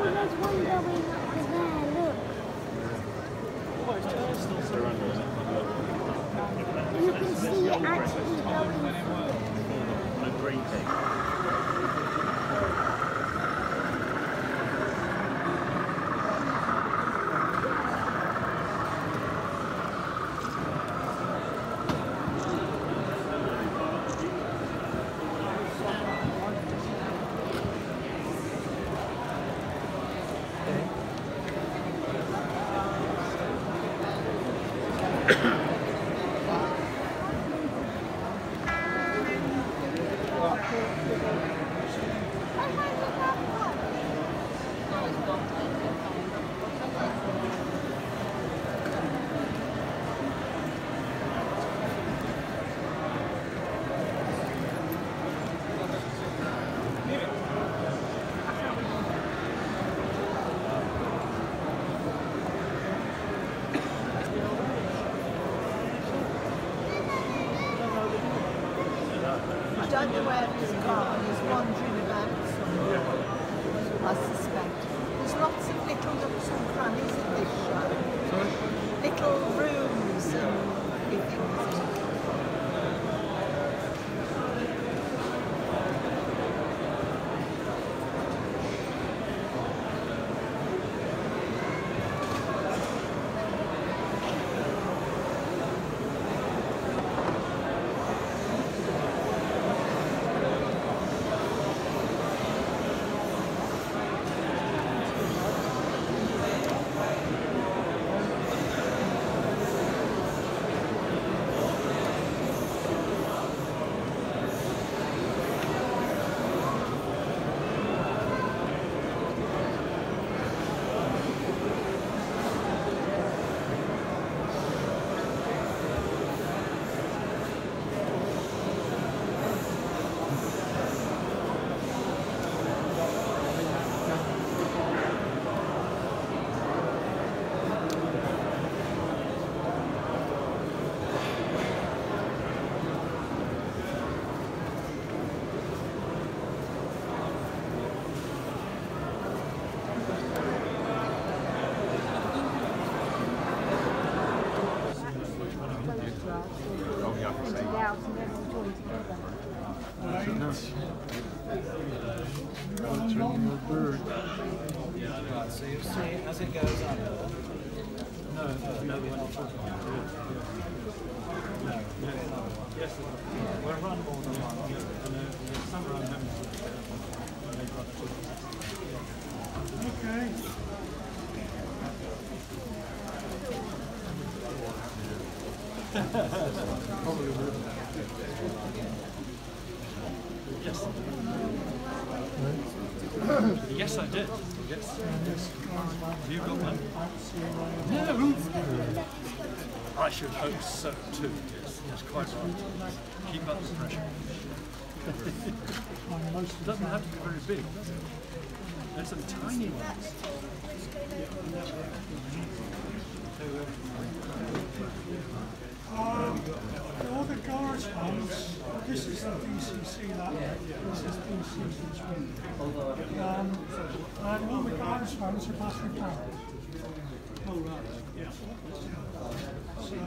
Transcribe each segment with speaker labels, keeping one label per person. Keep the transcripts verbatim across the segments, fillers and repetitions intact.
Speaker 1: there's one going up there, look.
Speaker 2: Oh, it's still surrounded.
Speaker 1: You can see it actually going through.
Speaker 2: The green thing.
Speaker 3: I don't know where he's gone. He's wandering about somewhere, I suspect. There's lots of little nooks and crannies in this show.
Speaker 4: Sorry?
Speaker 3: Little rooms and things.
Speaker 4: Right, so you see as it goes under. No, no, no, we're not talking about it. No, no, yes, we'll run more than one. And there's some around having okay. Probably will. Yes. Yes, I did. Yes. Have you got one? No. I should hope so too. Yes, yes, quite right. Keep up the pressure. It doesn't have to be very big, does it? There's some tiny ones.
Speaker 5: Um, the other guards ones, this is the D C C that, this is D C C three. Um, and all the guards ones are battery powered. Oh right, yeah. So,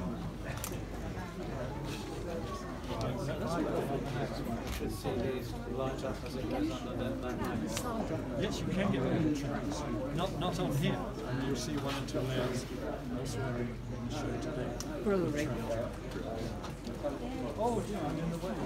Speaker 2: Yes, you can get them. Not not on here. You'll see one or two layers elsewhere in the show today.
Speaker 3: Brewery.
Speaker 2: Oh yeah, I'm in the way.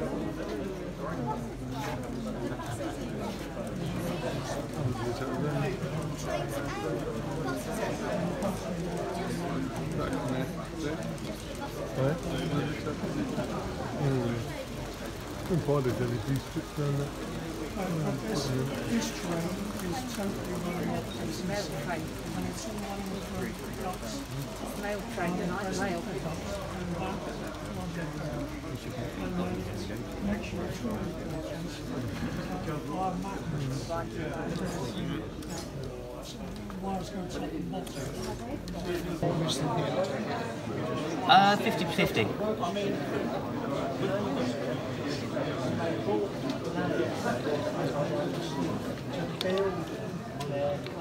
Speaker 6: Couldn't find it any these strips down there.
Speaker 5: uh, but this, this train is totally running off D C C. And it's all running with the pickups.
Speaker 3: Mail train tonight, mail pickups.
Speaker 5: And that, and then next year it's all our map. Wires go top and bottom.
Speaker 7: Uh, fifty fifty.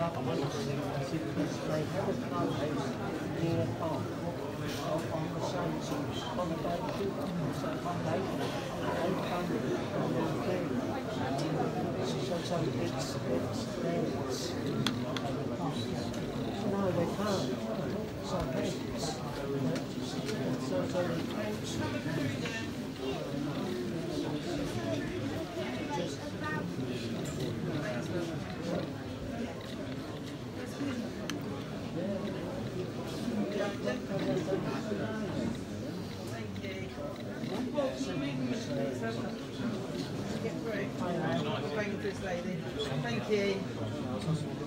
Speaker 7: No, they can't. So it's so so
Speaker 3: Thank you.